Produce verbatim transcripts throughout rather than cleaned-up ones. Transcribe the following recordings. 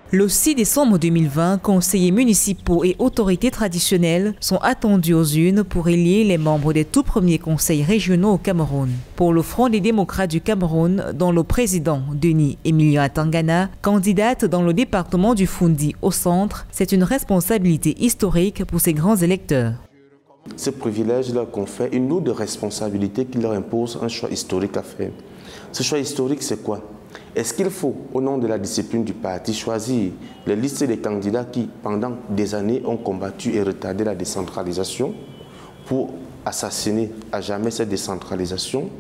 Le six décembre deux mille vingt, conseillers municipaux et autorités traditionnelles sont attendus aux urnes pour élire les membres des tout premiers conseils régionaux au Cameroun. Pour le Front des démocrates du Cameroun, dont le président, Denis Emilion Atangana, candidate dans le département du Foundi au centre, c'est une responsabilité historique pour ces grands électeurs. Ce privilège leur confère une lourde responsabilité qui leur impose un choix historique à faire. Ce choix historique, c'est quoi? Est-ce qu'il faut, au nom de la discipline du parti, choisir les listes des candidats qui, pendant des années, ont combattu et retardé la décentralisation pour assassiner à jamais cette décentralisation?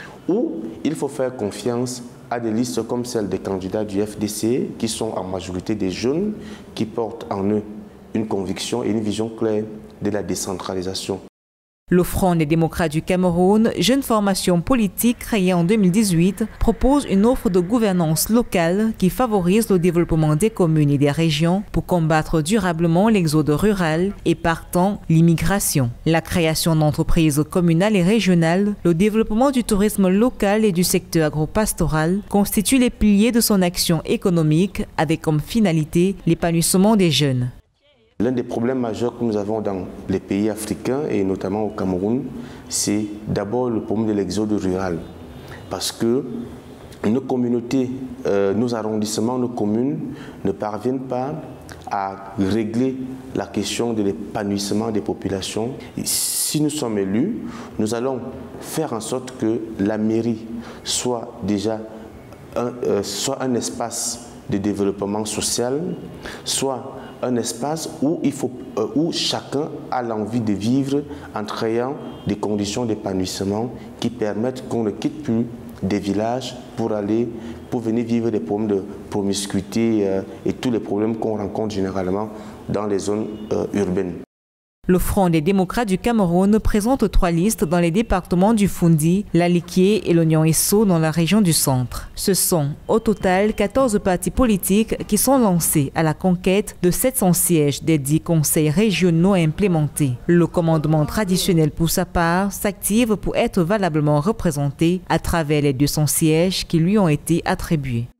Ou il faut faire confiance à des listes comme celle des candidats du F D C, qui sont en majorité des jeunes, qui portent en eux une conviction et une vision claire de la décentralisation? Le Front des démocrates du Cameroun, jeune formation politique créée en deux mille dix-huit, propose une offre de gouvernance locale qui favorise le développement des communes et des régions pour combattre durablement l'exode rural et partant l'immigration. La création d'entreprises communales et régionales, le développement du tourisme local et du secteur agropastoral constituent les piliers de son action économique avec comme finalité l'épanouissement des jeunes. L'un des problèmes majeurs que nous avons dans les pays africains et notamment au Cameroun, c'est d'abord le problème de l'exode rural. Parce que nos communautés, euh, nos arrondissements, nos communes ne parviennent pas à régler la question de l'épanouissement des populations. Et si nous sommes élus, nous allons faire en sorte que la mairie soit déjà un, euh, soit un espace de développement social, soit un espace où, il faut, euh, où chacun a l'envie de vivre en créant des conditions d'épanouissement qui permettent qu'on ne quitte plus des villages pour aller, pour venir vivre des problèmes de promiscuité euh, et tous les problèmes qu'on rencontre généralement dans les zones euh, urbaines. Le Front des démocrates du Cameroun présente trois listes dans les départements du Foundi, l'Aliquié et l'Oignon-Esso dans la région du centre. Ce sont au total quatorze partis politiques qui sont lancés à la conquête de sept cents sièges des dix conseils régionaux implémentés. Le commandement traditionnel pour sa part s'active pour être valablement représenté à travers les deux cents sièges qui lui ont été attribués.